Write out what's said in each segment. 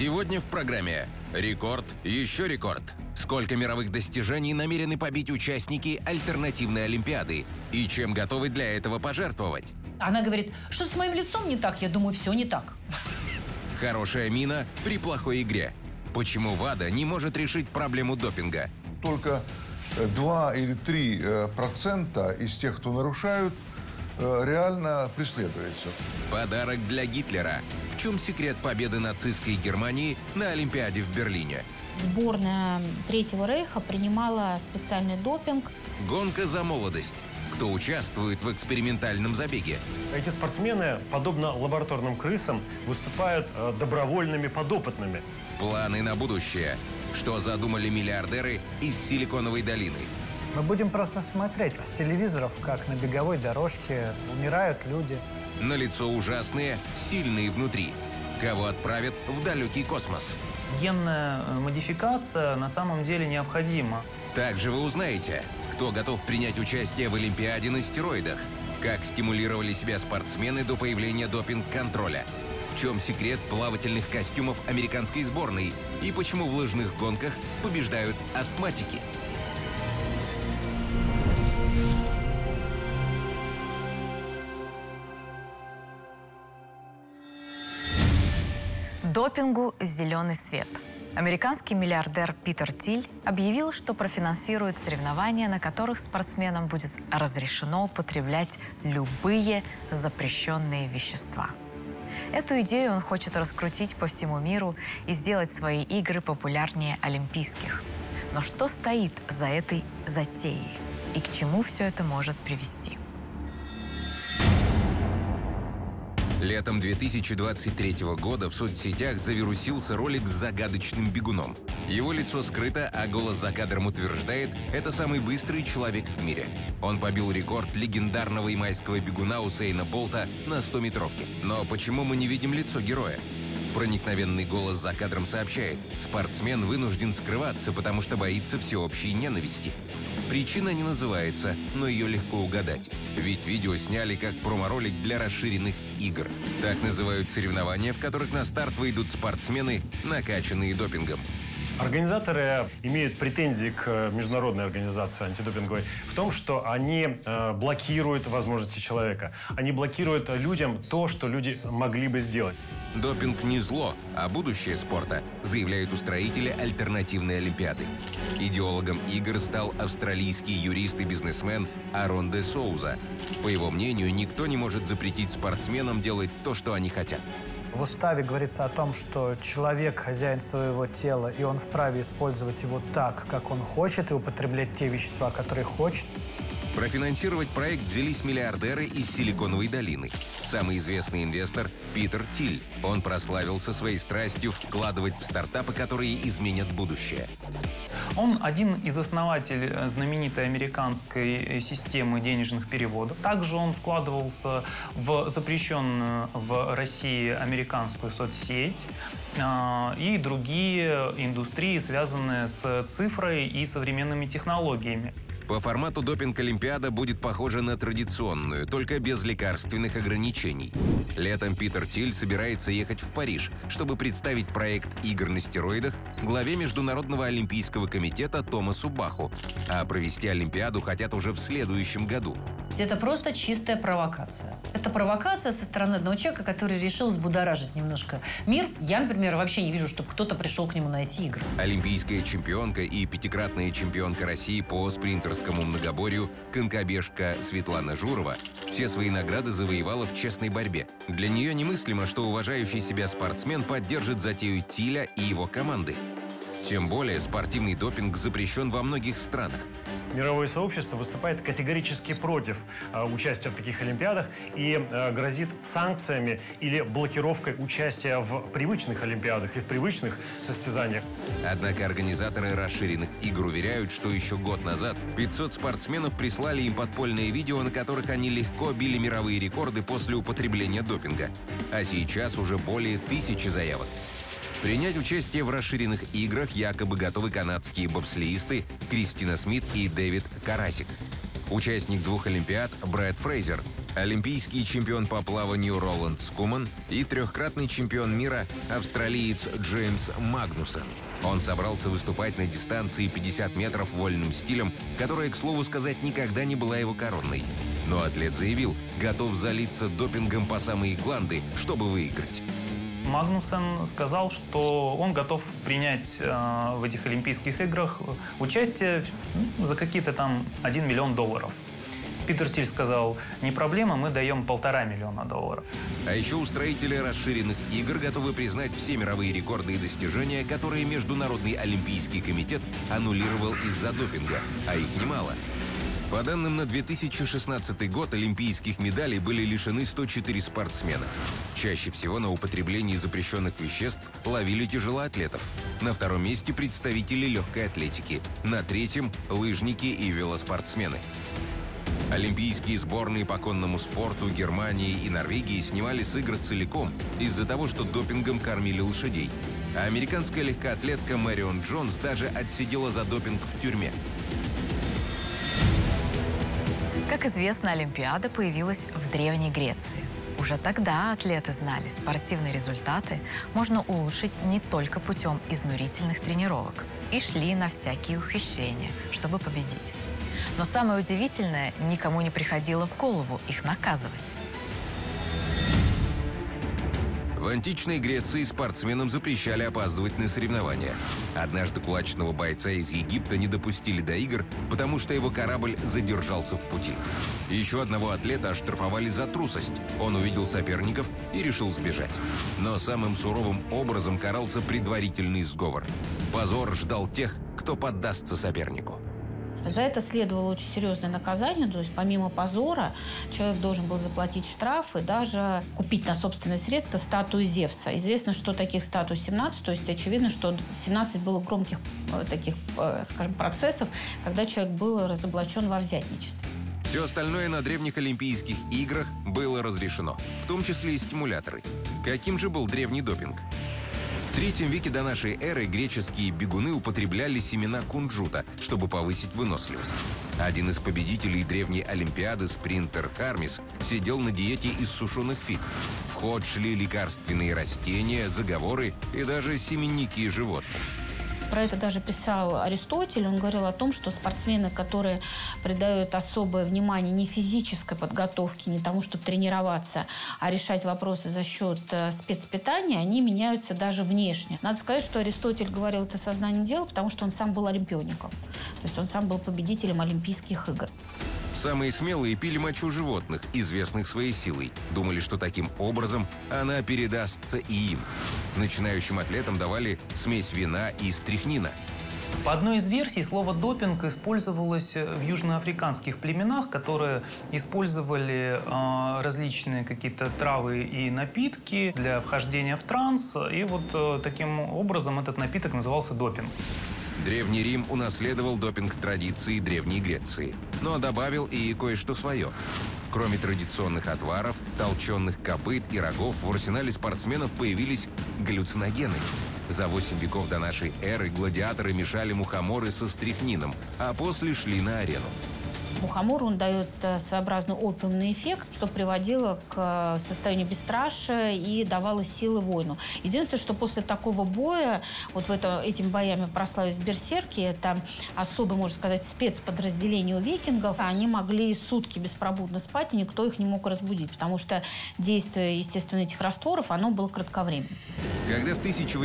Сегодня в программе «Рекорд, еще рекорд». Сколько мировых достижений намерены побить участники альтернативной Олимпиады и чем готовы для этого пожертвовать? Она говорит, что с моим лицом не так? Я думаю, все не так. Хорошая мина при плохой игре. Почему ВАДА не может решить проблему допинга? Только 2 или 3% из тех, кто нарушают, реально преследуется. Подарок для Гитлера. В чем секрет победы нацистской Германии на Олимпиаде в Берлине? Сборная Третьего Рейха принимала специальный допинг. Гонка за молодость. Кто участвует в экспериментальном забеге? Эти спортсмены, подобно лабораторным крысам, выступают добровольными подопытными. Планы на будущее. Что задумали миллиардеры из Силиконовой долины? Мы будем просто смотреть с телевизоров, как на беговой дорожке умирают люди. Налицо ужасные, сильные внутри. Кого отправят в далекий космос? Генная модификация на самом деле необходима. Также вы узнаете, кто готов принять участие в Олимпиаде на стероидах, как стимулировали себя спортсмены до появления допинг-контроля, в чем секрет плавательных костюмов американской сборной и почему в лыжных гонках побеждают астматики. Допингу зеленый свет. Американский миллиардер Питер Тиль объявил, что профинансирует соревнования, на которых спортсменам будет разрешено употреблять любые запрещенные вещества. Эту идею он хочет раскрутить по всему миру и сделать свои игры популярнее олимпийских. Но что стоит за этой затеей и к чему все это может привести? Летом 2023 года в соцсетях завирусился ролик с загадочным бегуном. Его лицо скрыто, а голос за кадром утверждает, это самый быстрый человек в мире. Он побил рекорд легендарного ямайского бегуна Усейна Болта на 100-метровке. Но почему мы не видим лицо героя? Проникновенный голос за кадром сообщает, спортсмен вынужден скрываться, потому что боится всеобщей ненависти. Причина не называется, но ее легко угадать. Ведь видео сняли как промо-ролик для расширенных игр. Так называют соревнования, в которых на старт выйдут спортсмены, накачанные допингом. Организаторы имеют претензии к международной организации антидопинговой в том, что они блокируют возможности человека. Они блокируют людям то, что люди могли бы сделать. Допинг не зло, а будущее спорта, заявляют устроители альтернативной Олимпиады. Идеологом игр стал австралийский юрист и бизнесмен Арон де Соуза. По его мнению, никто не может запретить спортсменам делать то, что они хотят. В уставе говорится о том, что человек хозяин своего тела, и он вправе использовать его так, как он хочет, и употреблять те вещества, которые хочет. Профинансировать проект взялись миллиардеры из Силиконовой долины. Самый известный инвестор – Питер Тиль. Он прославился своей страстью вкладывать в стартапы, которые изменят будущее. Он один из основателей знаменитой американской системы денежных переводов. Также он вкладывался в запрещенную в России американскую соцсеть и другие индустрии, связанные с цифрой и современными технологиями. По формату допинг-олимпиада будет похожа на традиционную, только без лекарственных ограничений. Летом Питер Тиль собирается ехать в Париж, чтобы представить проект игр на стероидах главе Международного олимпийского комитета Томасу Баху. А провести Олимпиаду хотят уже в следующем году. Это просто чистая провокация. Это провокация со стороны одного человека, который решил взбудоражить немножко мир. Я, например, вообще не вижу, чтобы кто-то пришел к нему на эти игры. Олимпийская чемпионка и пятикратная чемпионка России по спринтерскому многоборью конькобежка Светлана Журова все свои награды завоевала в честной борьбе. Для нее немыслимо, что уважающий себя спортсмен поддержит затею Тиля и его команды. Тем более спортивный допинг запрещен во многих странах. Мировое сообщество выступает категорически против участия в таких олимпиадах и грозит санкциями или блокировкой участия в привычных олимпиадах и в привычных состязаниях. Однако организаторы расширенных игр уверяют, что еще год назад 500 спортсменов прислали им подпольные видео, на которых они легко били мировые рекорды после употребления допинга. А сейчас уже более 1000 заявок. Принять участие в расширенных играх якобы готовы канадские бобслеисты Кристина Смит и Дэвид Карасик. Участник 2 Олимпиад Брэд Фрейзер олимпийский чемпион по плаванию Роланд Скуман и трехкратный чемпион мира австралиец Джеймс Магнусон. Он собрался выступать на дистанции 50 метров вольным стилем, которая, к слову сказать, никогда не была его коронной. Но атлет заявил, готов залиться допингом по самые гланды, чтобы выиграть. Магнусон сказал, что он готов принять в этих Олимпийских играх участие за какие-то там $1 миллион. Питер Тиль сказал, не проблема, мы даем $1,5 миллиона. А еще устроители расширенных игр готовы признать все мировые рекорды и достижения, которые Международный олимпийский комитет аннулировал из-за допинга, а их немало. По данным на 2016 год, олимпийских медалей были лишены 104 спортсмена. Чаще всего на употреблении запрещенных веществ ловили тяжелоатлетов. На втором месте представители легкой атлетики. На третьем – лыжники и велоспортсмены. Олимпийские сборные по конному спорту Германии и Норвегии снимали с игр целиком из-за того, что допингом кормили лошадей. А американская легкоатлетка Мэрион Джонс даже отсидела за допинг в тюрьме. Как известно, Олимпиада появилась в Древней Греции. Уже тогда атлеты знали, спортивные результаты можно улучшить не только путем изнурительных тренировок, и шли на всякие ухищрения, чтобы победить. Но самое удивительное, никому не приходило в голову их наказывать. В античной Греции спортсменам запрещали опаздывать на соревнования. Однажды кулачного бойца из Египта не допустили до игр, потому что его корабль задержался в пути. Еще одного атлета оштрафовали за трусость. Он увидел соперников и решил сбежать. Но самым суровым образом карался предварительный сговор. Позор ждал тех, кто поддастся сопернику. За это следовало очень серьезное наказание, то есть помимо позора человек должен был заплатить штраф и даже купить на собственные средства статую Зевса. Известно, что таких статуй 17, то есть очевидно, что 17 было громких таких, скажем, процессов, когда человек был разоблачен во взятничестве. Все остальное на древних Олимпийских играх было разрешено, в том числе и стимуляторы. Каким же был древний допинг? В III веке до нашей эры греческие бегуны употребляли семена кунжута, чтобы повысить выносливость. Один из победителей древней Олимпиады, спринтер Хармис, сидел на диете из сушеных фиг. В ход шли лекарственные растения, заговоры и даже семенники животных. Про это даже писал Аристотель. Он говорил о том, что спортсмены, которые придают особое внимание не физической подготовке, не тому, чтобы тренироваться, а решать вопросы за счет спецпитания, они меняются даже внешне. Надо сказать, что Аристотель говорил это сознанием дела, потому что он сам был олимпиоником. То есть он сам был победителем Олимпийских игр. Самые смелые пили мочу животных, известных своей силой. Думали, что таким образом она передастся и им. Начинающим атлетам давали смесь вина и стрихнина. По одной из версий, слово «допинг» использовалось в южноафриканских племенах, которые использовали различные какие-то травы и напитки для вхождения в транс. И вот таким образом этот напиток назывался допинг. Древний Рим унаследовал допинг-традиции Древней Греции, но добавил и кое-что свое. Кроме традиционных отваров, толченых копыт и рогов, в арсенале спортсменов появились галлюциногены. За 8 веков до нашей эры гладиаторы мешали мухоморы со стрихнином, а после шли на арену. Мухомор, он дает своеобразный опиумный эффект, что приводило к состоянию бесстрашия и давало силы воину. Единственное, что после такого боя, вот этими боями прославились берсерки, это особое, можно сказать, спецподразделение у викингов, они могли сутки беспробудно спать, и никто их не мог разбудить, потому что действие, естественно, этих растворов, оно было кратковременным. Когда в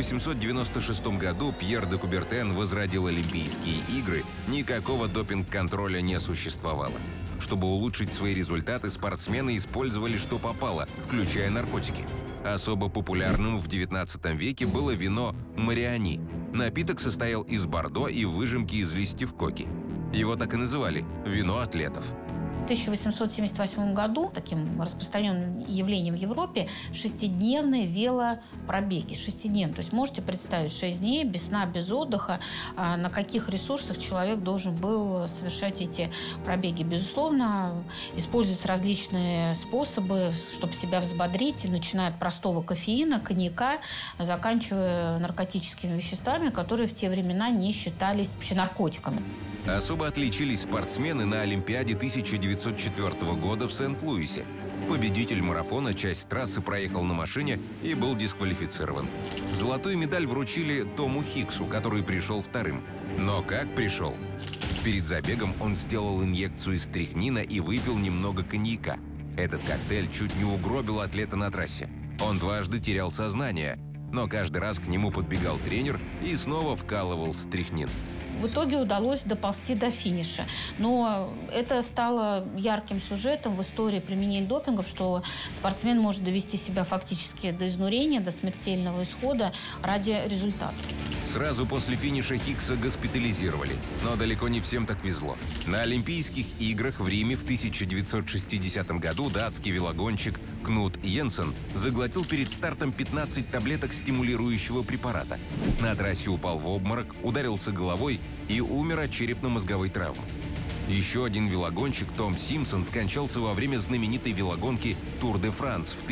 1896 году Пьер де Кубертен возродил Олимпийские игры, никакого допинг-контроля не существовало. Чтобы улучшить свои результаты, спортсмены использовали что попало, включая наркотики. Особо популярным в XIX веке было вино «Мариани». Напиток состоял из бордо и выжимки из листьев коки. Его так и называли – «вино атлетов». В 1878 году таким распространенным явлением в Европе шестидневные велопробеги. Шестидневные. То есть можете представить 6 дней без сна, без отдыха, на каких ресурсах человек должен был совершать эти пробеги. Безусловно, используются различные способы, чтобы себя взбодрить, начиная от простого кофеина, коньяка, заканчивая наркотическими веществами, которые в те времена не считались вообще наркотиками. Особо отличились спортсмены на Олимпиаде 1904 года в Сент-Луисе. Победитель марафона часть трассы проехал на машине и был дисквалифицирован. Золотую медаль вручили Тому Хиксу, который пришел вторым. Но как пришел? Перед забегом он сделал инъекцию стрихнина и выпил немного коньяка. Этот коктейль чуть не угробил атлета на трассе. Он дважды терял сознание, но каждый раз к нему подбегал тренер и снова вкалывал стрихнин. В итоге удалось доползти до финиша. Но это стало ярким сюжетом в истории применения допингов, что спортсмен может довести себя фактически до изнурения, до смертельного исхода ради результата. Сразу после финиша Хикса госпитализировали, но далеко не всем так везло. На Олимпийских играх в Риме в 1960 году датский велогонщик Кнут Йенсен заглотил перед стартом 15 таблеток стимулирующего препарата. На трассе упал в обморок, ударился головой и умер от черепно-мозговой травмы. Еще один велогонщик Том Симпсон скончался во время знаменитой велогонки Тур де Франс в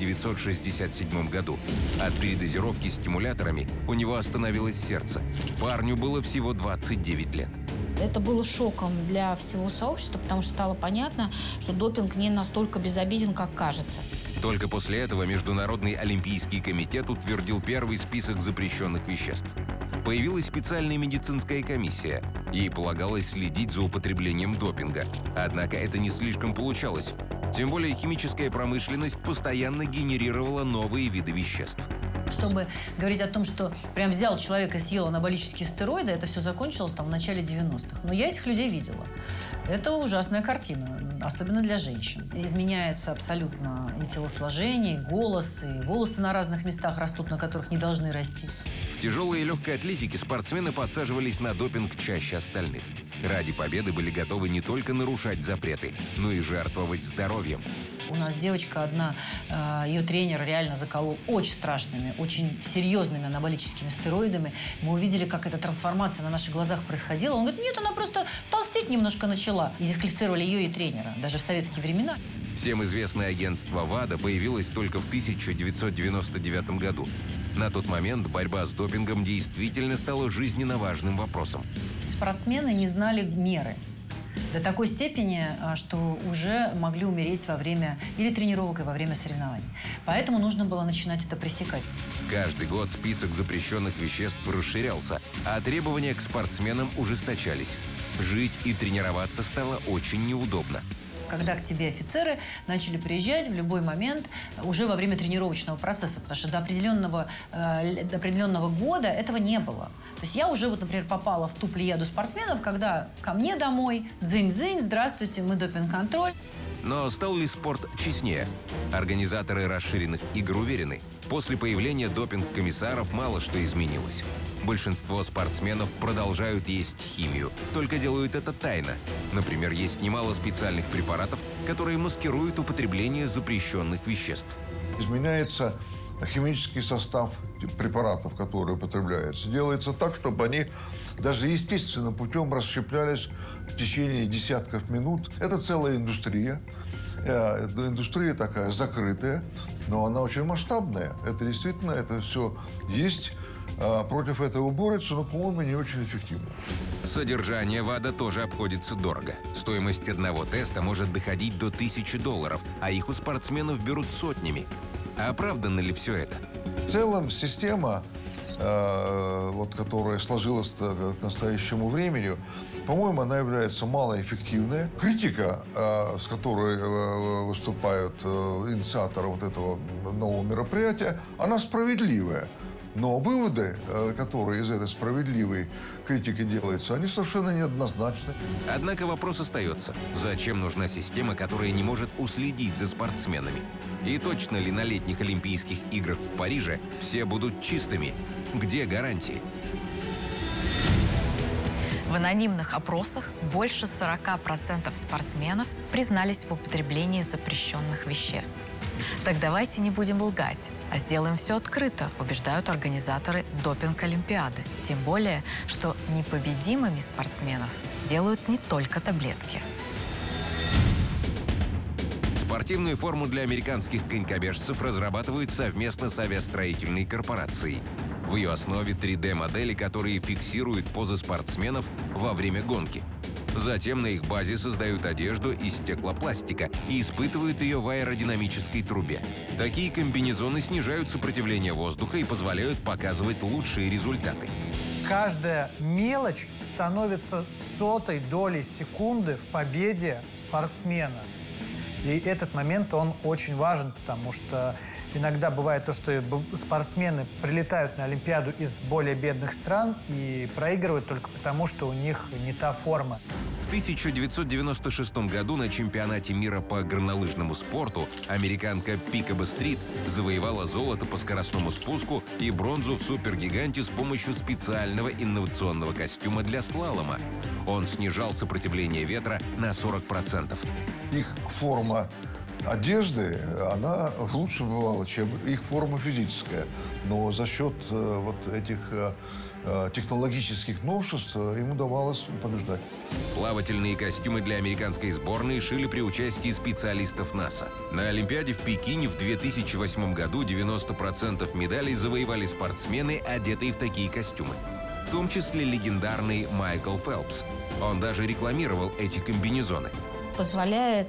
1967 году. От передозировки стимуляторами у него остановилось сердце. Парню было всего 29 лет. Это было шоком для всего сообщества, потому что стало понятно, что допинг не настолько безобиден, как кажется. Только после этого Международный олимпийский комитет утвердил первый список запрещенных веществ. Появилась специальная медицинская комиссия. Ей полагалось следить за употреблением допинга. Однако это не слишком получалось. Тем более химическая промышленность постоянно генерировала новые виды веществ. Чтобы говорить о том, что прям взял человека и съел анаболические стероиды, это все закончилось там в начале 90-х. Но я этих людей видела. Это ужасная картина, особенно для женщин. Изменяется абсолютно и телосложение, и голос, и волосы на разных местах растут, на которых не должны расти. В тяжелой и легкой атлетике спортсмены подсаживались на допинг чаще остальных. Ради победы были готовы не только нарушать запреты, но и жертвовать здоровьем. У нас девочка одна, ее тренер реально заколол очень страшными, очень серьезными анаболическими стероидами. Мы увидели, как эта трансформация на наших глазах происходила. Он говорит, нет, она просто толстеть немножко начала. И дисквалифицировали ее и тренера, даже в советские времена. Всем известное агентство ВАДА появилось только в 1999 году. На тот момент борьба с допингом действительно стала жизненно важным вопросом. Спортсмены не знали меры. До такой степени, что уже могли умереть во время или тренировок, и во время соревнований. Поэтому нужно было начинать это пресекать. Каждый год список запрещенных веществ расширялся, а требования к спортсменам ужесточались. Жить и тренироваться стало очень неудобно. Когда к тебе офицеры начали приезжать в любой момент уже во время тренировочного процесса, потому что до определенного года этого не было. То есть я уже, вот, например, попала в ту плеяду спортсменов, когда ко мне домой, дзынь-дзынь, здравствуйте, мы допинг-контроль. Но стал ли спорт честнее? Организаторы расширенных игр уверены, после появления допинг-комиссаров мало что изменилось. Большинство спортсменов продолжают есть химию, только делают это тайно. Например, есть немало специальных препаратов, которые маскируют употребление запрещенных веществ. Изменяется химический состав препаратов, которые употребляются. Делается так, чтобы они даже естественным путем расщеплялись в течение десятков минут. Это целая индустрия. Индустрия такая закрытая, но она очень масштабная. Это действительно, это все есть. Против этого борются, но, по-моему, не очень эффективно. Содержание ВАДА тоже обходится дорого. Стоимость одного теста может доходить до $1000, а их у спортсменов берут сотнями. А оправдано ли все это? В целом, система, которая сложилась к настоящему времени, по-моему, она является малоэффективной. Критика, с которой выступают инициаторы вот этого нового мероприятия, она справедливая. Но выводы, которые из этой справедливой критики делаются, они совершенно неоднозначны. Однако вопрос остается. Зачем нужна система, которая не может уследить за спортсменами? И точно ли на летних Олимпийских играх в Париже все будут чистыми? Где гарантии? В анонимных опросах больше 40% спортсменов признались в употреблении запрещенных веществ. Так давайте не будем лгать, а сделаем все открыто, убеждают организаторы допинг-олимпиады. Тем более, что непобедимыми спортсменов делают не только таблетки. Спортивную форму для американских конькобежцев разрабатывают совместно с авиастроительной корпорацией. В ее основе 3D-модели, которые фиксируют позы спортсменов во время гонки. Затем на их базе создают одежду из стеклопластика и испытывают ее в аэродинамической трубе. Такие комбинезоны снижают сопротивление воздуха и позволяют показывать лучшие результаты. Каждая мелочь становится сотой долей секунды в победе спортсмена. И этот момент, он очень важен, потому что иногда бывает то, что спортсмены прилетают на Олимпиаду из более бедных стран и проигрывают только потому, что у них не та форма. В 1996 году на чемпионате мира по горнолыжному спорту американка Пикаба Стрит завоевала золото по скоростному спуску и бронзу в супергиганте с помощью специального инновационного костюма для слалома. Он снижал сопротивление ветра на 40%. Их форма одежды, она лучше бывала, чем их форма физическая. Но за счет вот этих технологических новшеств им удавалось побеждать. Плавательные костюмы для американской сборной шили при участии специалистов НАСА. На Олимпиаде в Пекине в 2008 году 90% медалей завоевали спортсмены, одетые в такие костюмы. В том числе легендарный Майкл Фелпс. Он даже рекламировал эти комбинезоны. Позволяет,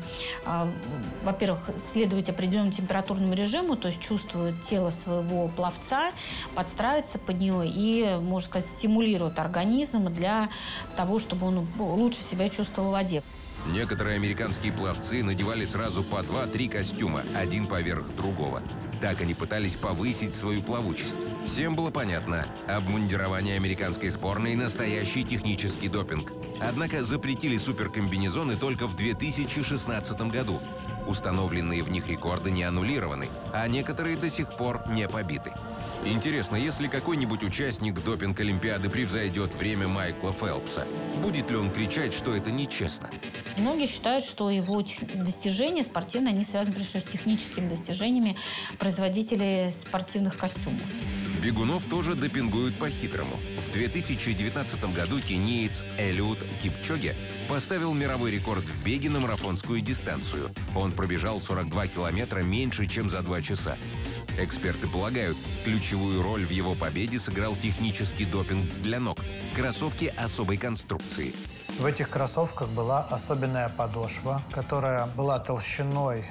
во-первых, следовать определенному температурному режиму, то есть чувствует тело своего пловца, подстраивается под него и, можно сказать, стимулирует организм для того, чтобы он лучше себя чувствовал в воде. Некоторые американские пловцы надевали сразу по 2-3 костюма, один поверх другого. Так они пытались повысить свою плавучесть. Всем было понятно, обмундирование американской сборной – настоящий технический допинг. Однако запретили суперкомбинезоны только в 2016 году. Установленные в них рекорды не аннулированы, а некоторые до сих пор не побиты. Интересно, если какой-нибудь участник допинг-олимпиады превзойдет время Майкла Фелпса, будет ли он кричать, что это нечестно? Многие считают, что его достижения спортивные, они связаны прежде всего с техническими достижениями производителей спортивных костюмов. Бегунов тоже допингуют по-хитрому. В 2019 году кениец Элиуд Кипчоге поставил мировой рекорд в беге на марафонскую дистанцию. Он пробежал 42 километра меньше, чем за 2 часа. Эксперты полагают, ключевую роль в его победе сыграл технический допинг для ног – кроссовки особой конструкции. В этих кроссовках была особенная подошва, которая была толщиной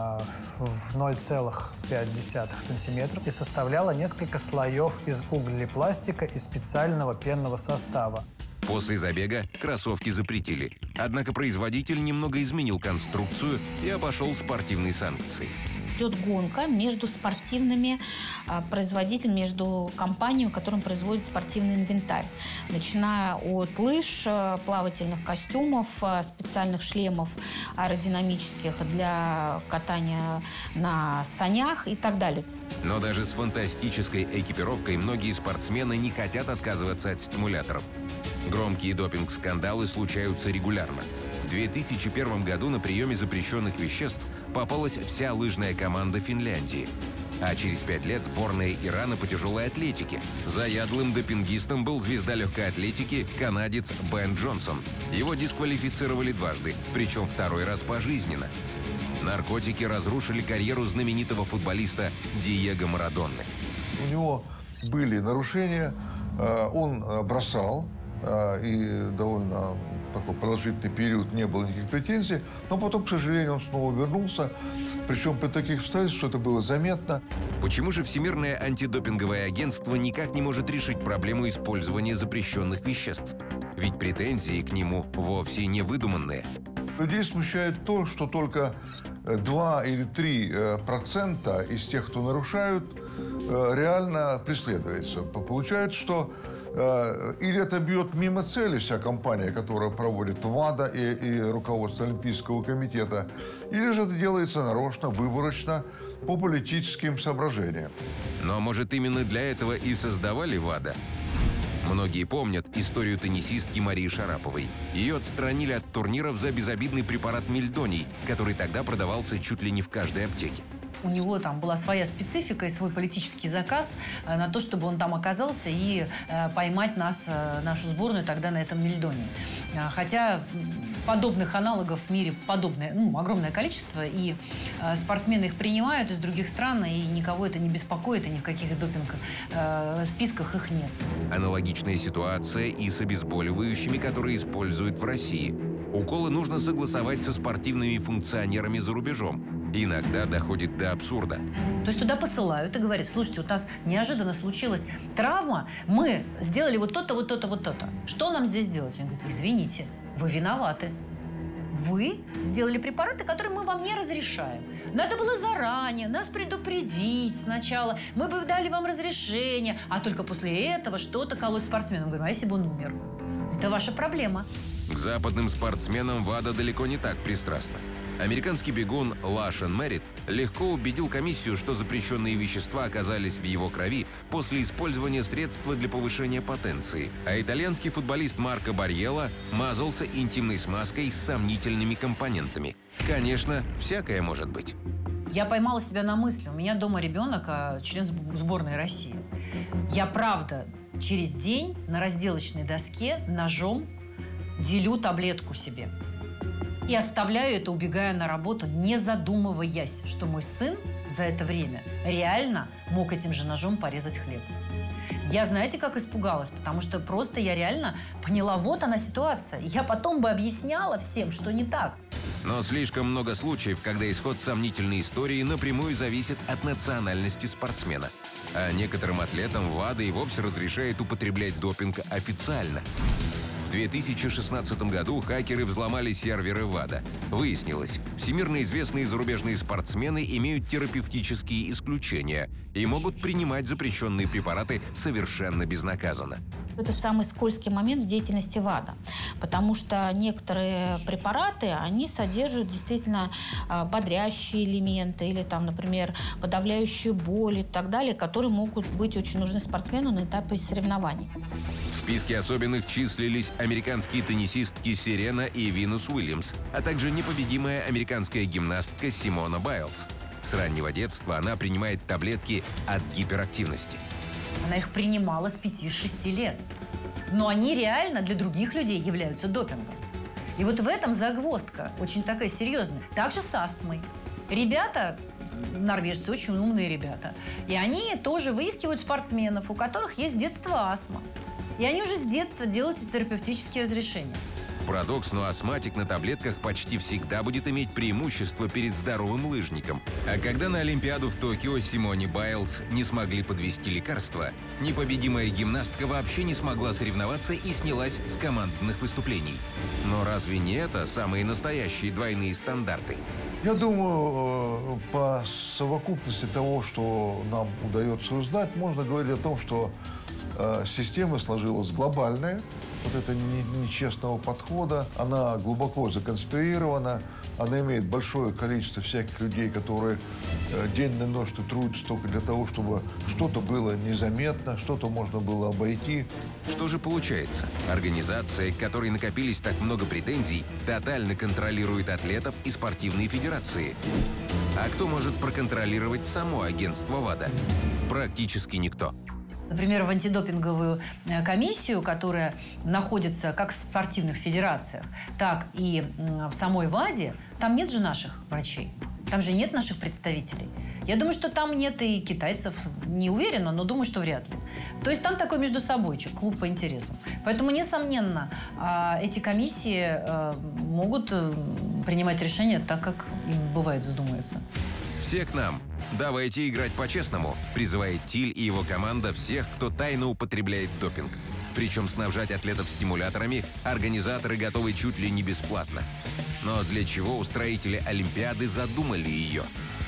в 0,5 сантиметра и составляла несколько слоев из углепластика и специального пенного состава. После забега кроссовки запретили. Однако производитель немного изменил конструкцию и обошел спортивные санкции. Идет гонка между спортивными производителями, между компаниями, которым производят спортивный инвентарь. Начиная от лыж, плавательных костюмов, специальных шлемов аэродинамических для катания на санях и так далее. Но даже с фантастической экипировкой многие спортсмены не хотят отказываться от стимуляторов. Громкие допинг-скандалы случаются регулярно. В 2001 году на приеме запрещенных веществ попалась вся лыжная команда Финляндии. А через 5 лет сборная Ирана по тяжелой атлетике. Заядлым допингистом был звезда легкой атлетики канадец Бен Джонсон. Его дисквалифицировали дважды, причем второй раз пожизненно. Наркотики разрушили карьеру знаменитого футболиста Диего Марадонны. У него были нарушения, он бросал, и довольно такой продолжительный период не было никаких претензий, но потом, к сожалению, он снова вернулся, причем при таких обстоятельствах это было заметно. Почему же Всемирное антидопинговое агентство никак не может решить проблему использования запрещенных веществ? Ведь претензии к нему вовсе не выдуманные. Людей смущает то, что только 2 или 3% из тех, кто нарушают, реально преследуется. Получается, что или это бьет мимо цели вся компания, которая проводит ВАДА и руководство Олимпийского комитета, или же это делается нарочно, выборочно, по политическим соображениям. Но, может, именно для этого и создавали ВАДА? Многие помнят историю теннисистки Марии Шараповой. Ее отстранили от турниров за безобидный препарат мельдоний, который тогда продавался чуть ли не в каждой аптеке. У него там была своя специфика и свой политический заказ на то, чтобы он там оказался и поймать нас, нашу сборную, тогда на этом мельдоне. Хотя подобных аналогов в мире огромное количество, и спортсмены их принимают из других стран, и никого это не беспокоит, и ни в каких списках их нет. Аналогичная ситуация и с обезболивающими, которые используют в России. Уколы нужно согласовать со спортивными функционерами за рубежом. Иногда доходит до абсурда. То есть туда посылают и говорят: слушайте, у нас неожиданно случилась травма, мы сделали вот то-то, вот то-то, вот то-то. Что нам здесь делать? Он говорит: извините, вы виноваты. Вы сделали препараты, которые мы вам не разрешаем. Надо было заранее нас предупредить сначала. Мы бы дали вам разрешение, а только после этого что-то колоть спортсменам. Говорим: а если бы он умер? Это ваша проблема. К западным спортсменам ВАДА далеко не так пристрастна. Американский бегун Лашен Меррит легко убедил комиссию, что запрещенные вещества оказались в его крови после использования средства для повышения потенции, а итальянский футболист Марко Барьелло мазался интимной смазкой с сомнительными компонентами. Конечно, всякое может быть. Я поймала себя на мысли. У меня дома ребенок, член сборной России. Я, правда, через день на разделочной доске ножом делю таблетку себе. И оставляю это, убегая на работу, не задумываясь, что мой сын за это время реально мог этим же ножом порезать хлеб. Я, знаете, как испугалась? Потому что просто я реально поняла, вот она ситуация. Я потом бы объясняла всем, что не так. Но слишком много случаев, когда исход сомнительной истории напрямую зависит от национальности спортсмена. А некоторым атлетам ВАДА и вовсе разрешает употреблять допинг официально. В 2016 году хакеры взломали серверы ВАДА. Выяснилось, всемирно известные зарубежные спортсмены имеют терапевтические исключения и могут принимать запрещенные препараты совершенно безнаказанно. Это самый скользкий момент в деятельности ВАДА, потому что некоторые препараты, они содержат действительно бодрящие элементы или, там, например, подавляющие боль и так далее, которые могут быть очень нужны спортсмену на этапе соревнований. В списке особенных числились американские теннисистки Серена и Винус Уильямс, а также непобедимая американская гимнастка Симона Байлз. С раннего детства она принимает таблетки от гиперактивности. Она их принимала с 5-6 лет. Но они реально для других людей являются допингом. И вот в этом загвоздка очень такая серьезная. Также с астмой. Ребята, норвежцы, очень умные ребята. И они тоже выискивают спортсменов, у которых есть с детства астма. И они уже с детства делают терапевтические разрешения. Парадокс, но астматик на таблетках почти всегда будет иметь преимущество перед здоровым лыжником. А когда на Олимпиаду в Токио Симоне Байлз не смогли подвести лекарства, непобедимая гимнастка вообще не смогла соревноваться и снялась с командных выступлений. Но разве не это самые настоящие двойные стандарты? Я думаю, по совокупности того, что нам удается узнать, можно говорить о том, что система сложилась глобальная, вот это нечестного подхода, она глубоко законспирирована, она имеет большое количество всяких людей, которые день и ночь трудятся только для того, чтобы что-то было незаметно, что-то можно было обойти. Что же получается? Организация, к которой накопились так много претензий, тотально контролирует атлетов и спортивные федерации. А кто может проконтролировать само агентство ВАДА? Практически никто. Например, в антидопинговую комиссию, которая находится как в спортивных федерациях, так и в самой ВАДе, там нет же наших врачей, там же нет наших представителей. Я думаю, что там нет и китайцев, не уверена, но думаю, что вряд ли. То есть там такой между собойчик, клуб по интересам. Поэтому, несомненно, эти комиссии могут принимать решения так, как им бывает вздумается. Все к нам. Давайте играть по-честному, призывает Тиль и его команда всех, кто тайно употребляет допинг. Причем снабжать атлетов стимуляторами организаторы готовы чуть ли не бесплатно. Но для чего устроители Олимпиады задумали ее?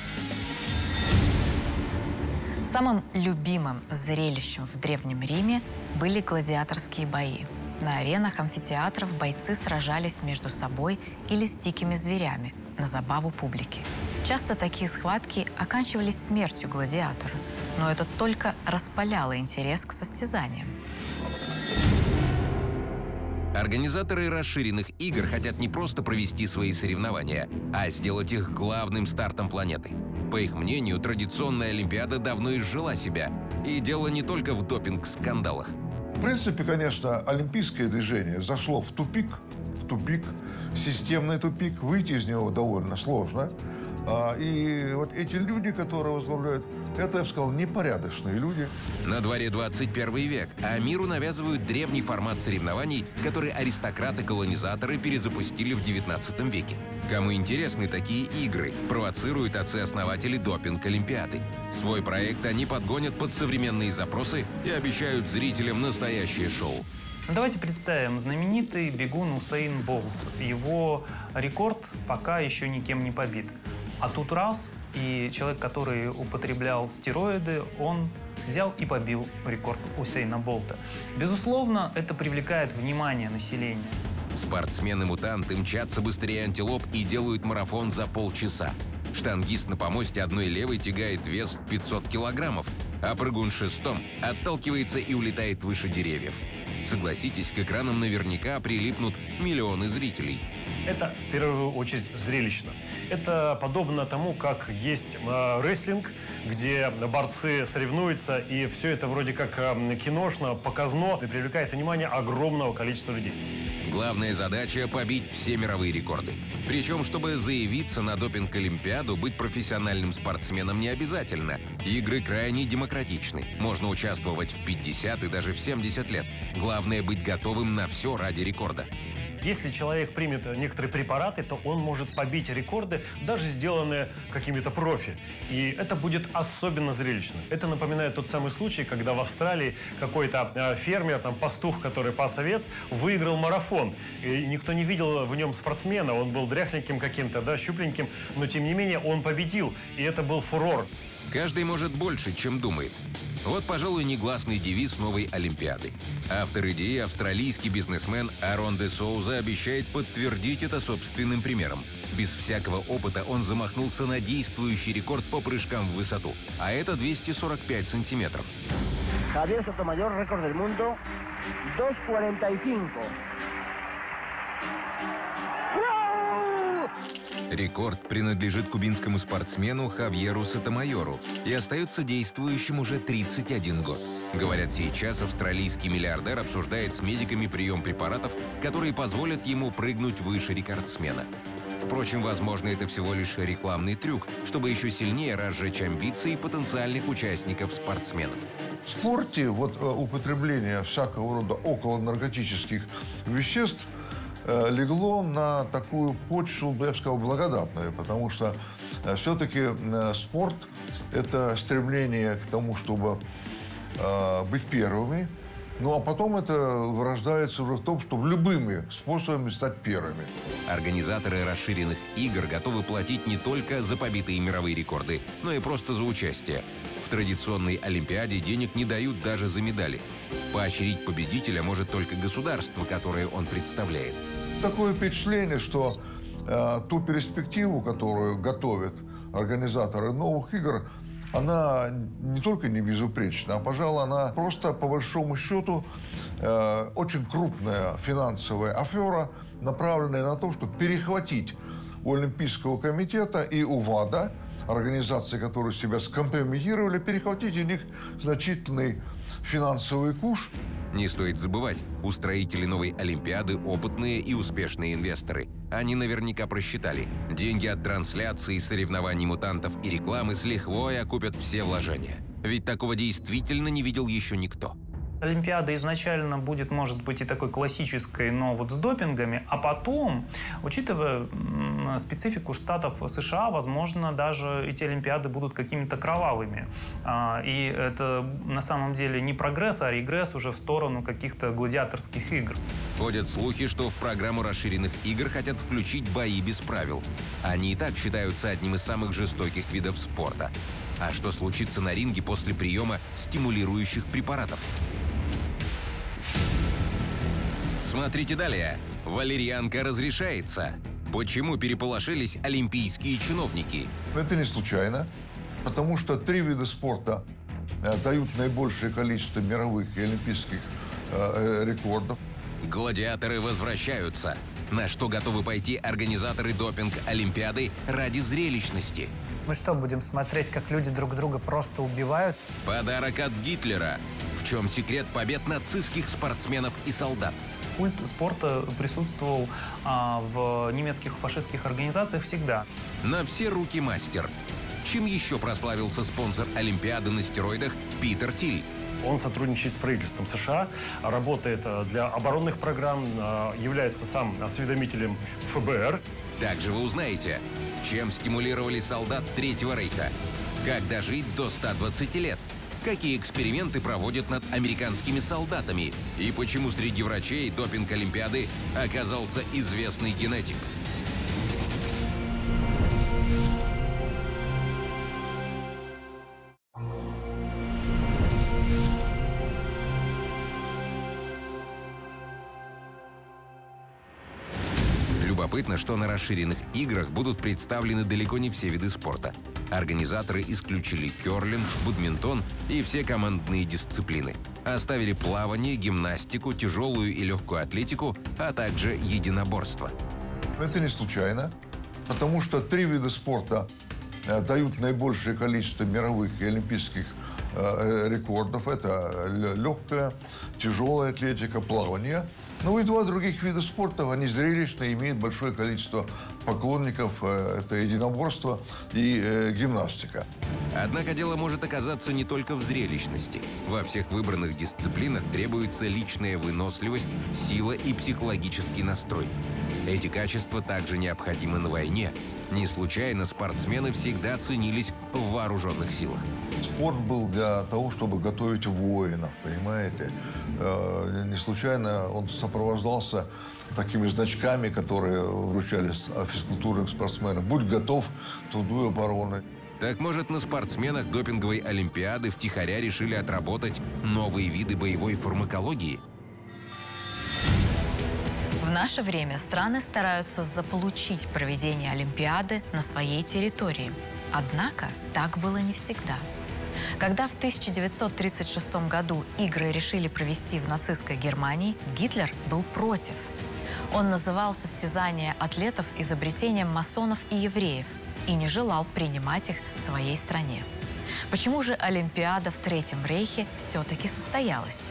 Самым любимым зрелищем в Древнем Риме были гладиаторские бои. На аренах амфитеатров бойцы сражались между собой или с дикими зверями на забаву публики. Часто такие схватки оканчивались смертью гладиатора, но это только распаляло интерес к состязаниям. Организаторы расширенных игр хотят не просто провести свои соревнования, а сделать их главным стартом планеты. По их мнению, традиционная Олимпиада давно изжила себя. И дело не только в допинг-скандалах. В принципе, конечно, олимпийское движение зашло в тупик в тупик, системный тупик. Выйти из него довольно сложно. И вот эти люди, которые возглавляют, это, я бы сказал, непорядочные люди. На дворе 21 век, а миру навязывают древний формат соревнований, который аристократы-колонизаторы перезапустили в 19 веке. Кому интересны такие игры, провоцируют отцы-основатели допинг-олимпиады. Свой проект они подгонят под современные запросы и обещают зрителям настоящее шоу. Давайте представим знаменитый бегун Усейн Болт. Его рекорд пока еще никем не побит. А тут раз, и человек, который употреблял стероиды, он взял и побил рекорд Усейна Болта. Безусловно, это привлекает внимание населения. Спортсмены-мутанты мчатся быстрее антилоп и делают марафон за полчаса. Штангист на помосте одной левой тягает вес в 500 килограммов, а прыгун шестом отталкивается и улетает выше деревьев. Согласитесь, к экранам наверняка прилипнут миллионы зрителей. Это в первую очередь зрелищно. Это подобно тому, как есть рестлинг, где борцы соревнуются, и все это вроде как киношно, показно, и привлекает внимание огромного количества людей. Главная задача – побить все мировые рекорды. Причем, чтобы заявиться на допинг-олимпиаду, быть профессиональным спортсменом не обязательно. Игры крайне демократичны. Можно участвовать в 50 и даже в 70 лет. Главное – быть готовым на все ради рекорда. Если человек примет некоторые препараты, то он может побить рекорды, даже сделанные какими-то профи. И это будет особенно зрелищно. Это напоминает тот самый случай, когда в Австралии какой-то фермер, пастух, который пас овец, выиграл марафон. И никто не видел в нем спортсмена, он был дряхленьким каким-то, щупленьким, но тем не менее он победил, и это был фурор. Каждый может больше, чем думает. Вот, пожалуй, негласный девиз новой Олимпиады. Автор идеи, австралийский бизнесмен Арон де Соуза, обещает подтвердить это собственным примером. Без всякого опыта он замахнулся на действующий рекорд по прыжкам в высоту, а это 245 сантиметров. Javier Sotomayor, récord del mundo, 2:45. Рекорд принадлежит кубинскому спортсмену Хавьеру Сотомайору и остается действующим уже 31 год. Говорят, сейчас австралийский миллиардер обсуждает с медиками прием препаратов, которые позволят ему прыгнуть выше рекордсмена. Впрочем, возможно, это всего лишь рекламный трюк, чтобы еще сильнее разжечь амбиции потенциальных участников-спортсменов. В спорте употребление всякого рода околонаркотических веществ легло на такую почву, я бы сказал, благодатную, потому что все-таки спорт – это стремление к тому, чтобы быть первыми, а потом это вырождается уже в том, чтобы любыми способами стать первыми. Организаторы расширенных игр готовы платить не только за побитые мировые рекорды, но и просто за участие. В традиционной Олимпиаде денег не дают даже за медали. Поощрить победителя может только государство, которое он представляет. Такое впечатление, что ту перспективу, которую готовят организаторы новых игр, она не только не безупречна, а, пожалуй, она просто, по большому счету, очень крупная финансовая афера, направленная на то, чтобы перехватить у Олимпийского комитета и у ВАДА, организации, которые себя скомпрометировали, перехватить у них значительный финансовый куш. Не стоит забывать, устроители новой Олимпиады – опытные и успешные инвесторы. Они наверняка просчитали. Деньги от трансляций, соревнований мутантов и рекламы с лихвой окупят все вложения. Ведь такого действительно не видел еще никто. Олимпиада изначально будет, может быть, и такой классической, но с допингами, а потом, учитывая специфику штатов США, возможно, даже эти Олимпиады будут какими-то кровавыми. И это на самом деле не прогресс, а регресс уже в сторону каких-то гладиаторских игр. Ходят слухи, что в программу расширенных игр хотят включить бои без правил. Они и так считаются одним из самых жестоких видов спорта. А что случится на ринге после приема стимулирующих препаратов? Смотрите далее. Валерьянка разрешается. Почему переполошились олимпийские чиновники? Это не случайно, потому что 3 вида спорта дают наибольшее количество мировых и олимпийских рекордов. Гладиаторы возвращаются. На что готовы пойти организаторы допинг-олимпиады ради зрелищности? Мы что, будем смотреть, как люди друг друга просто убивают? Подарок от Гитлера. В чем секрет побед нацистских спортсменов и солдат? Культ спорта присутствовал в немецких фашистских организациях всегда. На все руки мастер. Чем еще прославился спонсор Олимпиады на стероидах Питер Тиль? Он сотрудничает с правительством США, работает для оборонных программ, является сам осведомителем ФБР. Также вы узнаете, чем стимулировали солдат Третьего Рейха, как дожить до 120 лет, какие эксперименты проводят над американскими солдатами и почему среди врачей допинг Олимпиады оказался известный генетик. Любопытно, что на расширенных играх будут представлены далеко не все виды спорта. Организаторы исключили керлинг, бадминтон и все командные дисциплины. Оставили плавание, гимнастику, тяжелую и легкую атлетику, а также единоборство. Это не случайно, потому что 3 вида спорта дают наибольшее количество мировых и олимпийских рекордов. Это легкая, тяжелая атлетика, плавание. Ну и 2 других вида спорта, они зрелищные, имеют большое количество поклонников. Это единоборство и гимнастика. Однако дело может оказаться не только в зрелищности. Во всех выбранных дисциплинах требуется личная выносливость, сила и психологический настрой. Эти качества также необходимы на войне. Не случайно спортсмены всегда ценились в вооруженных силах. Спорт был для того, чтобы готовить воинов, понимаете? Не случайно он сопровождался такими значками, которые вручались физкультурным спортсменам. «Будь готов к труду и обороне». Так, может, на спортсменах допинговой Олимпиады втихаря решили отработать новые виды боевой фармакологии? В наше время страны стараются заполучить проведение Олимпиады на своей территории. Однако так было не всегда. Когда в 1936 году игры решили провести в нацистской Германии, Гитлер был против. Он называл состязания атлетов изобретением масонов и евреев и не желал принимать их в своей стране. Почему же Олимпиада в Третьем Рейхе все-таки состоялась?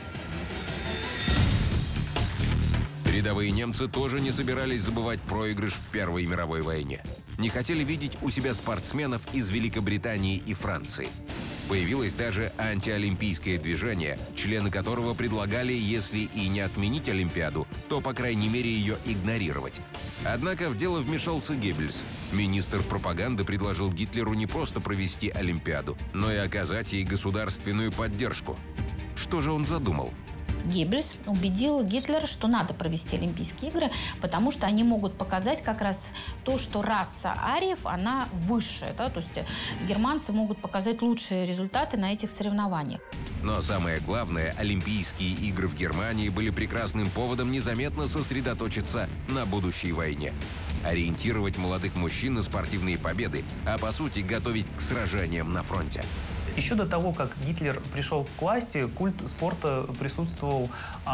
Рядовые немцы тоже не собирались забывать проигрыш в Первой мировой войне. Не хотели видеть у себя спортсменов из Великобритании и Франции. Появилось даже антиолимпийское движение, члены которого предлагали, если и не отменить Олимпиаду, то, по крайней мере, ее игнорировать. Однако в дело вмешался Геббельс. Министр пропаганды предложил Гитлеру не просто провести Олимпиаду, но и оказать ей государственную поддержку. Что же он задумал? Геббельс убедил Гитлера, что надо провести Олимпийские игры, потому что они могут показать как раз то, что раса ариев, она высшая. Да? То есть германцы могут показать лучшие результаты на этих соревнованиях. Но самое главное, Олимпийские игры в Германии были прекрасным поводом незаметно сосредоточиться на будущей войне. Ориентировать молодых мужчин на спортивные победы, а по сути готовить к сражениям на фронте. Еще до того, как Гитлер пришел к власти, культ спорта присутствовал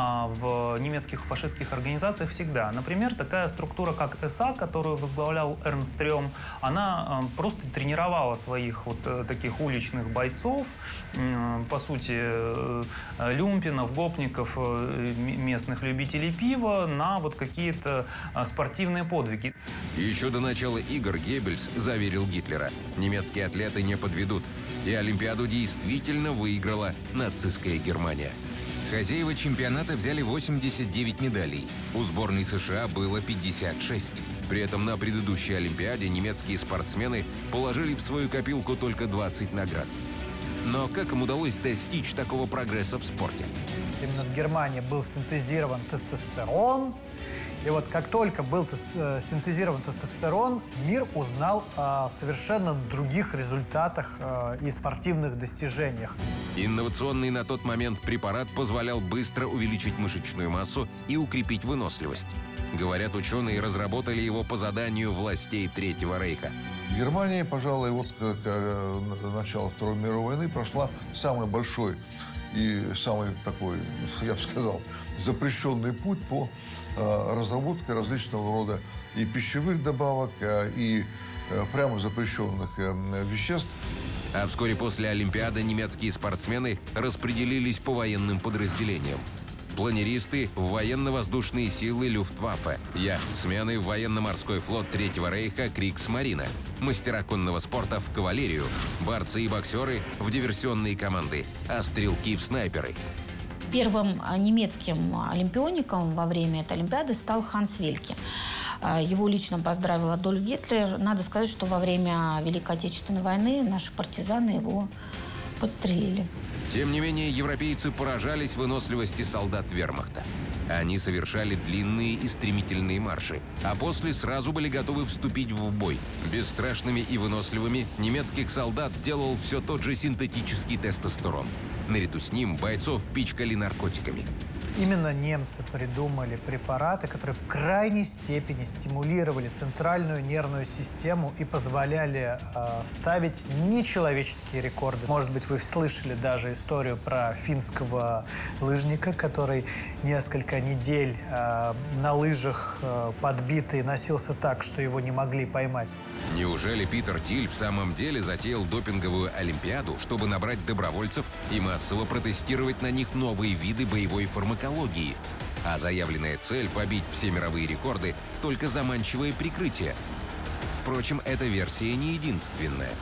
в немецких фашистских организациях всегда. Например, такая структура, как СА, которую возглавлял Эрнст Рём, она просто тренировала своих вот таких уличных бойцов, по сути, люмпинов, гопников, местных любителей пива на вот какие-то спортивные подвиги. Еще до начала игр Геббельс заверил Гитлера: немецкие атлеты не подведут. И Олимпиаду действительно выиграла нацистская Германия. Хозяева чемпионата взяли 89 медалей. У сборной США было 56. При этом на предыдущей Олимпиаде немецкие спортсмены положили в свою копилку только 20 наград. Но как им удалось достичь такого прогресса в спорте? Именно в Германии был синтезирован тестостерон. И вот как только был синтезирован тестостерон, мир узнал о совершенно других результатах и спортивных достижениях. Инновационный на тот момент препарат позволял быстро увеличить мышечную массу и укрепить выносливость. Говорят, ученые разработали его по заданию властей Третьего Рейха. В Германии, пожалуй, вот начало Второй мировой войны прошла самый большой и самый такой, я бы сказал, запрещенный путь по разработке различного рода и пищевых добавок, и прямо запрещенных веществ. А вскоре после Олимпиады немецкие спортсмены распределились по военным подразделениям. планеристы в военно-воздушные силы Люфтваффе, яхтсмены в военно-морской флот Третьего рейха Кригсмарина, мастера конного спорта в кавалерию, борцы и боксеры в диверсионные команды, а стрелки в снайперы. Первым немецким олимпиоником во время этой Олимпиады стал Ханс Вельке. Его лично поздравил Адольф Гитлер. Надо сказать, что во время Великой Отечественной войны наши партизаны его подстрелили. Тем не менее, европейцы поражались выносливости солдат вермахта. Они совершали длинные и стремительные марши, а после сразу были готовы вступить в бой. Бесстрашными и выносливыми немецких солдат делал все тот же синтетический тестостерон. Наряду с ним бойцов пичкали наркотиками. Именно немцы придумали препараты, которые в крайней степени стимулировали центральную нервную систему и позволяли ставить нечеловеческие рекорды. Может быть, вы слышали даже историю про финского лыжника, который несколько недель на лыжах подбитый носился так, что его не могли поймать. Неужели Питер Тиль в самом деле затеял допинговую олимпиаду, чтобы набрать добровольцев и массово протестировать на них новые виды боевой фармакологии? А заявленная цель – побить все мировые рекорды – только заманчивое прикрытие. Впрочем, эта версия не единственная.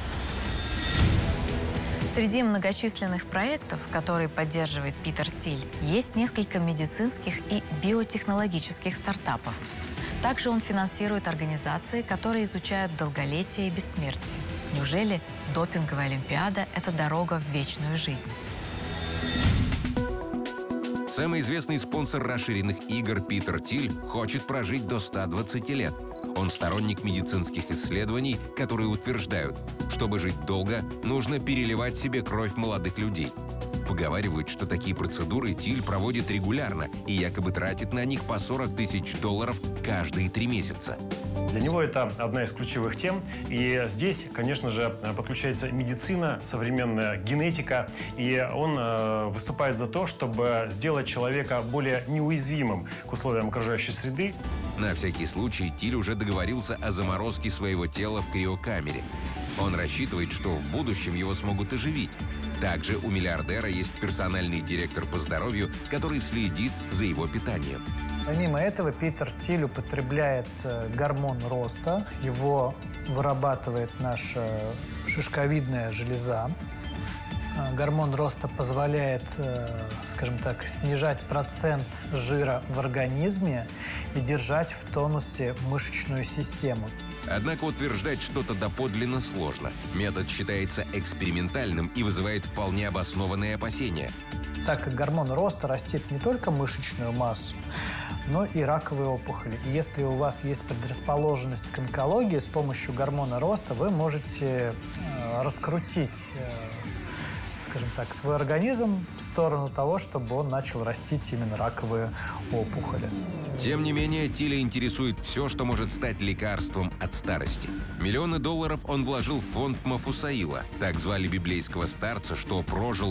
Среди многочисленных проектов, которые поддерживает Питер Тиль, есть несколько медицинских и биотехнологических стартапов. Также он финансирует организации, которые изучают долголетие и бессмертие. Неужели допинговая олимпиада – это дорога в вечную жизнь? Самый известный спонсор расширенных игр Питер Тиль хочет прожить до 120 лет. Он сторонник медицинских исследований, которые утверждают, чтобы жить долго, нужно переливать себе кровь молодых людей. Поговаривают, что такие процедуры Тиль проводит регулярно и якобы тратит на них по $40 тысяч каждые 3 месяца. Для него это одна из ключевых тем. И здесь, конечно же, подключается медицина, современная генетика. И он выступает за то, чтобы сделать человека более неуязвимым к условиям окружающей среды. На всякий случай Тиль уже договорился о заморозке своего тела в криокамере. Он рассчитывает, что в будущем его смогут оживить. Также у миллиардера есть персональный директор по здоровью, который следит за его питанием. Помимо этого, Питер Тиль употребляет гормон роста. Его вырабатывает наша шишковидная железа. Гормон роста позволяет, скажем так, снижать процент жира в организме и держать в тонусе мышечную систему. Однако утверждать что-то доподлинно сложно. Метод считается экспериментальным и вызывает вполне обоснованные опасения. Так как гормон роста растит не только мышечную массу, но и раковые опухоли. И если у вас есть предрасположенность к онкологии, с помощью гормона роста вы можете раскрутить, скажем так, свой организм в сторону того, чтобы он начал растить именно раковые опухоли. Тем не менее, Тиля интересует все, что может стать лекарством от старости. Миллионы долларов он вложил в фонд Мафусаила, так звали библейского старца, что прожил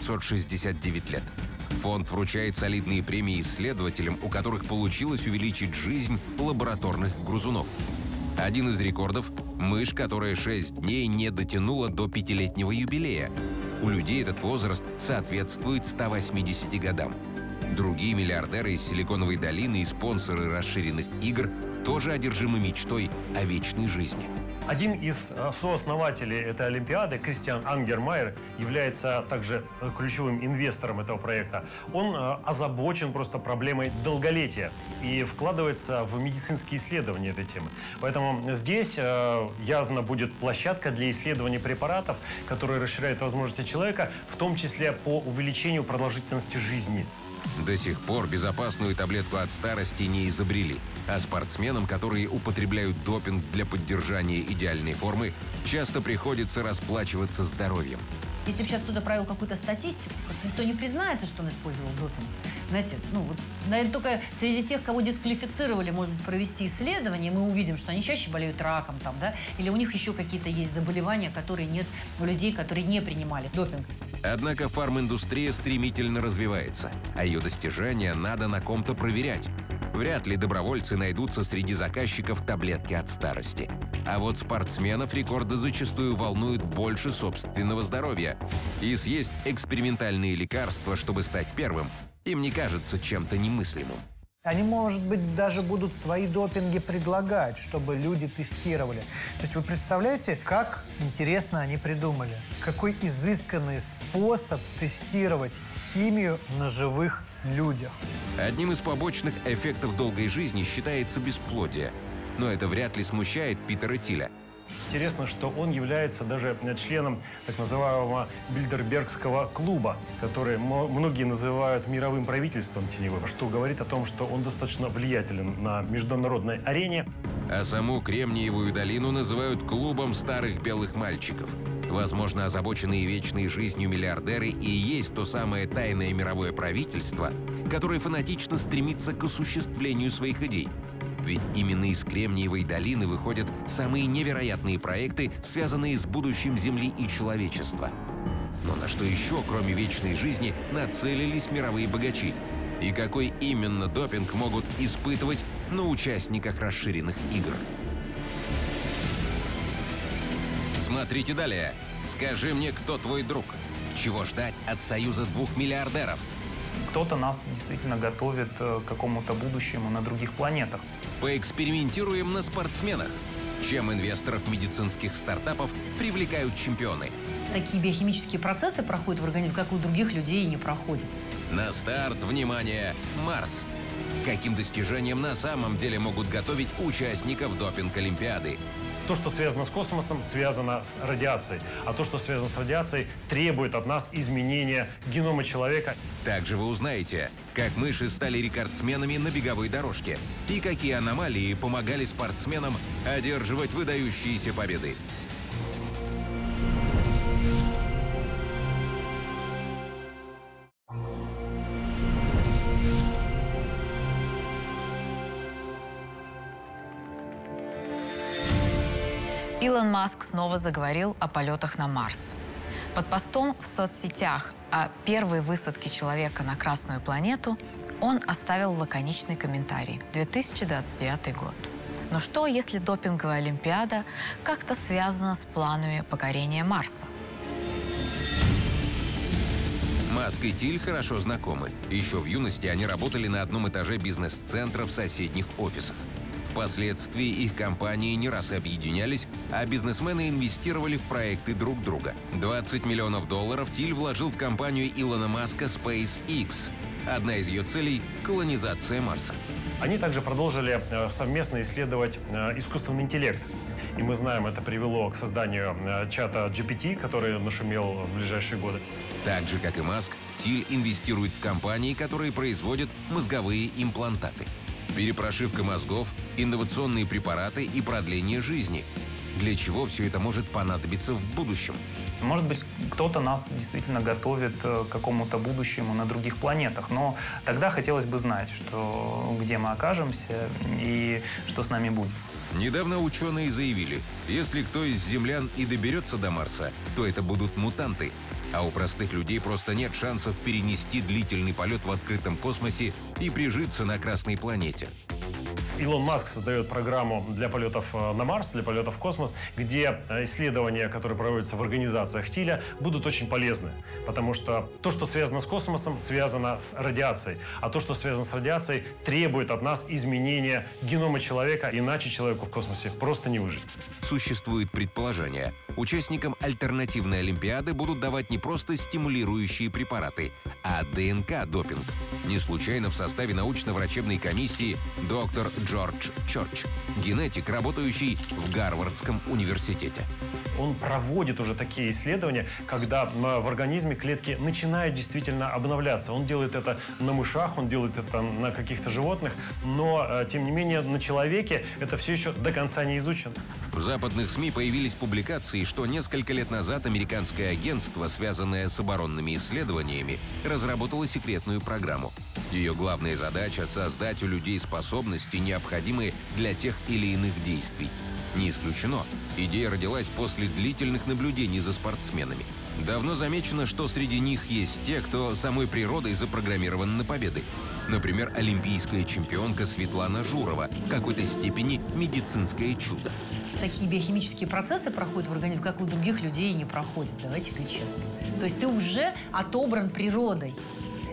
969 лет. Фонд вручает солидные премии исследователям, у которых получилось увеличить жизнь лабораторных грызунов. Один из рекордов – мышь, которая 6 дней не дотянула до 5-летнего юбилея. У людей этот возраст соответствует 180 годам. Другие миллиардеры из Силиконовой долины и спонсоры расширенных игр тоже одержимы мечтой о вечной жизни. Один из сооснователей этой Олимпиады, Кристиан Ангермайер, является также ключевым инвестором этого проекта. Он озабочен просто проблемой долголетия и вкладывается в медицинские исследования этой темы. Поэтому здесь явно будет площадка для исследований препаратов, которые расширяют возможности человека, в том числе по увеличению продолжительности жизни. До сих пор безопасную таблетку от старости не изобрели, а спортсменам, которые употребляют допинг для поддержания идеальной формы, часто приходится расплачиваться здоровьем. Если бы сейчас кто-то провел какую-то статистику, просто никто не признается, что он использовал допинг. Знаете, наверное, только среди тех, кого дисквалифицировали, может быть, провести исследование, мы увидим, что они чаще болеют раком, или у них еще какие-то есть заболевания, которые нет у людей, которые не принимали допинг. Однако фарминдустрия стремительно развивается, а ее достижения надо на ком-то проверять. Вряд ли добровольцы найдутся среди заказчиков таблетки от старости. А вот спортсменов рекорды зачастую волнуют больше собственного здоровья. И съесть экспериментальные лекарства, чтобы стать первым, им не кажется чем-то немыслимым. Они, может быть, даже будут свои допинги предлагать, чтобы люди тестировали. То есть вы представляете, как интересно они придумали? Какой изысканный способ тестировать химию на живых людях. Одним из побочных эффектов долгой жизни считается бесплодие. Но это вряд ли смущает Питера Тиля. Интересно, что он является даже членом так называемого Бильдербергского клуба, который многие называют мировым правительством теневым, что говорит о том, что он достаточно влиятелен на международной арене. А саму Кремниевую долину называют клубом старых белых мальчиков. Возможно, озабоченные вечной жизнью миллиардеры и есть то самое тайное мировое правительство, которое фанатично стремится к осуществлению своих идей. Ведь именно из Кремниевой долины выходят самые невероятные проекты, связанные с будущим Земли и человечества. Но на что еще, кроме вечной жизни, нацелились мировые богачи? И какой именно допинг могут испытывать на участниках расширенных игр? Смотрите далее. Скажи мне, кто твой друг? Чего ждать от союза двух миллиардеров? Кто-то нас действительно готовит к какому-то будущему на других планетах. Поэкспериментируем на спортсменах. Чем инвесторов медицинских стартапов привлекают чемпионы? Такие биохимические процессы проходят в организме, как у других людей, и не проходят. На старт, внимание, Марс. Каким достижением на самом деле могут готовить участников допинг-олимпиады? То, что связано с космосом, связано с радиацией. А то, что связано с радиацией, требует от нас изменения генома человека. Также вы узнаете, как мыши стали рекордсменами на беговой дорожке и какие аномалии помогали спортсменам одерживать выдающиеся победы. Илон Маск снова заговорил о полетах на Марс. Под постом в соцсетях о первой высадке человека на Красную планету он оставил лаконичный комментарий. 2029 год. Но что, если допинговая олимпиада как-то связана с планами покорения Марса? Маск и Тиль хорошо знакомы. Еще в юности они работали на одном этаже бизнес-центра в соседних офисах. Впоследствии их компании не раз объединялись, а бизнесмены инвестировали в проекты друг друга. $20 миллионов Тиль вложил в компанию Илона Маска SpaceX. Одна из ее целей – колонизация Марса. Они также продолжили совместно исследовать искусственный интеллект. И мы знаем, это привело к созданию чата GPT, который нашумел в ближайшие годы. Так же, как и Маск, Тиль инвестирует в компании, которые производят мозговые имплантаты. Перепрошивка мозгов, инновационные препараты и продление жизни. Для чего все это может понадобиться в будущем? Может быть, кто-то нас действительно готовит к какому-то будущему на других планетах. Но тогда хотелось бы знать, где мы окажемся и что с нами будет. Недавно ученые заявили, если кто из землян и доберется до Марса, то это будут мутанты. А у простых людей просто нет шансов перенести длительный полет в открытом космосе и прижиться на Красной планете. Илон Маск создает программу для полетов на Марс, для полетов в космос, где исследования, которые проводятся в организациях Тиля, будут очень полезны. Потому что то, что связано с космосом, связано с радиацией. А то, что связано с радиацией, требует от нас изменения генома человека, иначе человеку в космосе просто не выжить. Существует предположение. Участникам альтернативной олимпиады будут давать не просто стимулирующие препараты, а ДНК-допинг. Не случайно в составе научно-врачебной комиссии доктор Джордж Чорч, генетик, работающий в Гарвардском университете. Он проводит уже такие исследования, когда в организме клетки начинают действительно обновляться. Он делает это на мышах, он делает это на каких-то животных, но, тем не менее, на человеке это все еще до конца не изучено. В западных СМИ появились публикации, что несколько лет назад американское агентство, связанное с оборонными исследованиями, разработало секретную программу. Ее главная задача – создать у людей способности, необходимые для тех или иных действий. Не исключено, идея родилась после длительных наблюдений за спортсменами. Давно замечено, что среди них есть те, кто самой природой запрограммирован на победы. Например, олимпийская чемпионка Светлана Журова, в какой-то степени медицинское чудо. Такие биохимические процессы проходят в организме, как у других людей, и не проходят. Давайте говорить честно. То есть ты уже отобран природой.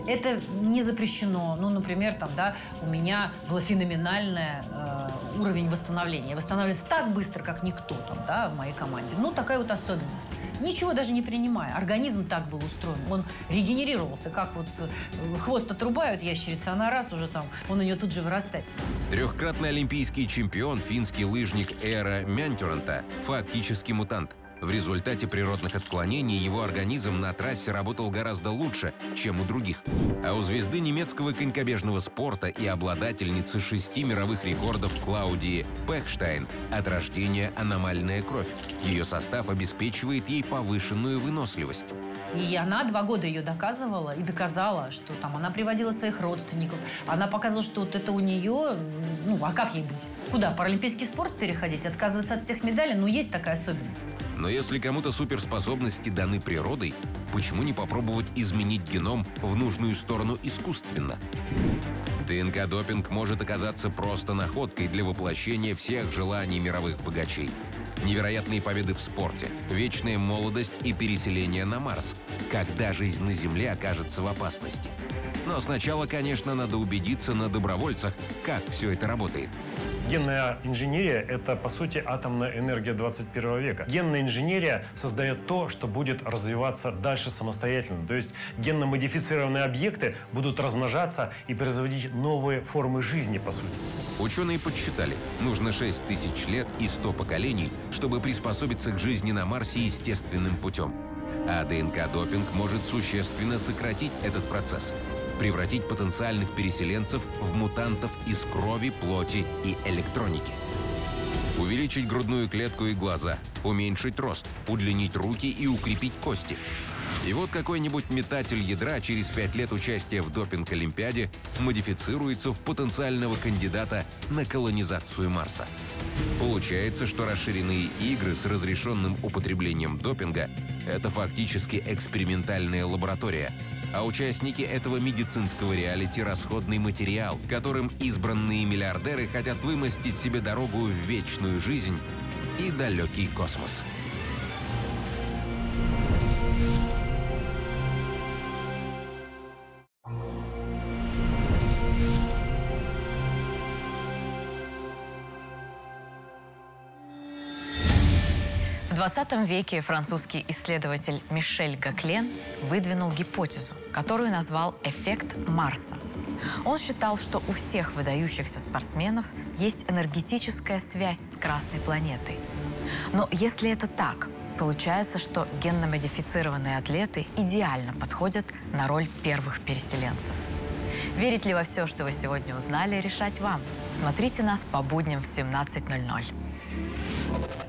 Это не запрещено. Ну, например, там, да, у меня был феноменальный уровень восстановления. Я восстанавливалась так быстро, как никто там, да, в моей команде. Ну, такая вот особенность. Ничего даже не принимая. Организм так был устроен. Он регенерировался, как вот хвост отрубают ящерицы, она раз уже там, он у нее тут же вырастает. Трехкратный олимпийский чемпион, финский лыжник Эера Мянтюранта, фактически мутант. В результате природных отклонений его организм на трассе работал гораздо лучше, чем у других. А у звезды немецкого конькобежного спорта и обладательницы 6 мировых рекордов Клаудии Пехштайн от рождения аномальная кровь. Ее состав обеспечивает ей повышенную выносливость. И она 2 года ее доказывала и доказала, что там она приводила своих родственников. Она показывала, что вот это у нее, ну, а как ей быть? Куда, паралимпийский спорт переходить, отказываться от всех медалей? Ну, есть такая особенность. Но если кому-то суперспособности даны природой, почему не попробовать изменить геном в нужную сторону искусственно? ДНК-допинг может оказаться просто находкой для воплощения всех желаний мировых богачей. Невероятные победы в спорте, вечная молодость и переселение на Марс. Когда жизнь на Земле окажется в опасности. Но сначала, конечно, надо убедиться на добровольцах, как все это работает. Генная инженерия – это, по сути, атомная энергия 21 века. Генная инженерия создает то, что будет развиваться дальше самостоятельно. То есть генно-модифицированные объекты будут размножаться и производить новые формы жизни, по сути. Ученые подсчитали, нужно 6000 лет и 100 поколений, чтобы приспособиться к жизни на Марсе естественным путем. А ДНК-допинг может существенно сократить этот процесс. Превратить потенциальных переселенцев в мутантов из крови, плоти и электроники. Увеличить грудную клетку и глаза, уменьшить рост, удлинить руки и укрепить кости. И вот какой-нибудь метатель ядра через 5 лет участия в допинг-олимпиаде модифицируется в потенциального кандидата на колонизацию Марса. Получается, что расширенные игры с разрешенным употреблением допинга – это фактически экспериментальная лаборатория, а участники этого медицинского реалити – расходный материал, которым избранные миллиардеры хотят вымостить себе дорогу в вечную жизнь и далекий космос. В 20 веке французский исследователь Мишель Гаклен выдвинул гипотезу, которую назвал «эффект Марса». Он считал, что у всех выдающихся спортсменов есть энергетическая связь с Красной планетой. Но если это так, получается, что генно-модифицированные атлеты идеально подходят на роль первых переселенцев. Верить ли во все, что вы сегодня узнали, решать вам. Смотрите нас по будням в 17:00.